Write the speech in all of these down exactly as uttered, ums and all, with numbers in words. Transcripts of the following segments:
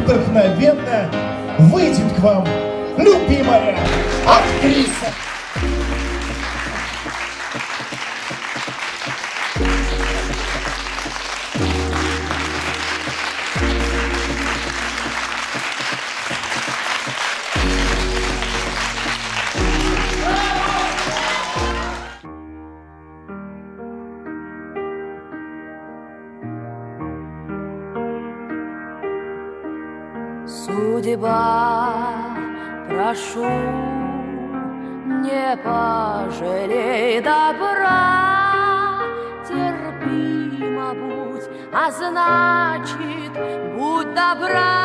вдохновенно выйдет к вам любимая актриса. Судьба, прошу, не пожалей добра, терпимо будь, а значит, будь добра.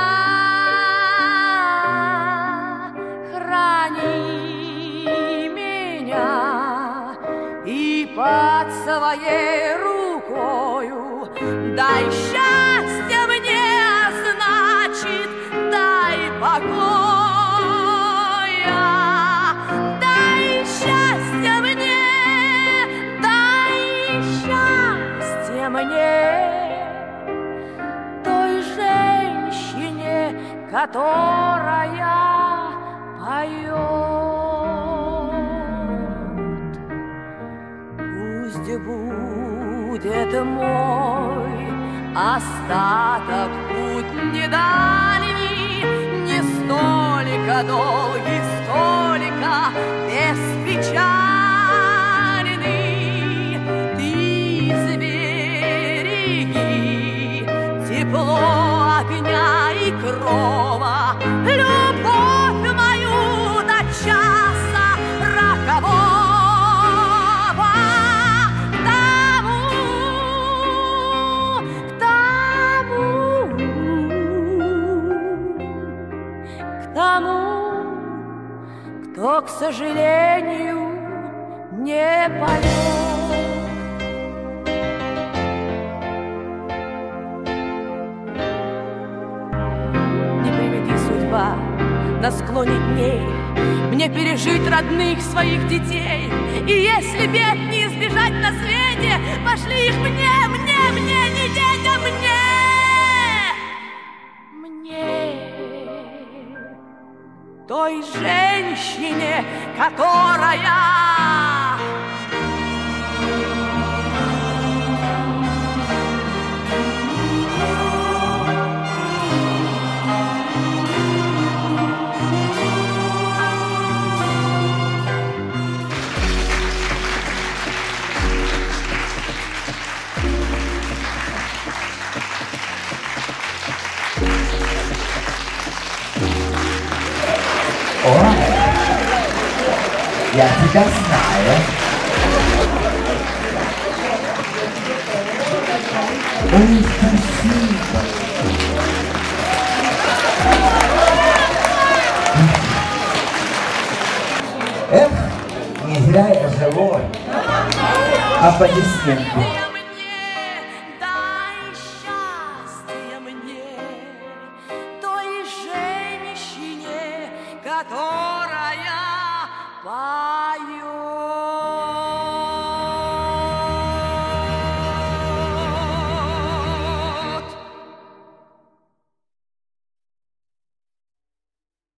Храни меня и под своей рукою дай счастье мне, а значит, дай покоя, дай счастье мне, дай счастье мне, той женщине, которая поет. Пусть будет мой остаток путь недальний, не столько долгий, сколько беспечальный. Ты сбереги тепло огня и крова, любовь мою до часа рокового. Кто, к сожалению, не полет. Не приведи судьба на склоне дней мне пережить родных своих детей. И если бед не избежать на свете, пошли их мне, мне, мне, не детям, мне. Той женщине, которая О, я тебя знаю. Ой, спасибо. Эх, не зря я живой. Аплодисменты.